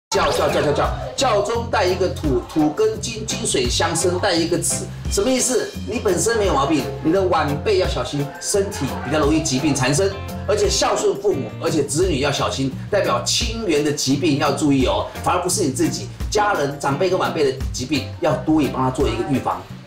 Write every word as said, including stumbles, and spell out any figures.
教教教教教，教中带一个土，土跟金，金水相生，带一个子，什么意思？你本身没有毛病，你的晚辈要小心，身体比较容易疾病缠身，而且孝顺父母，而且子女要小心，代表亲缘的疾病要注意哦，反而不是你自己，家人、长辈跟晚辈的疾病要多以帮他做一个预防。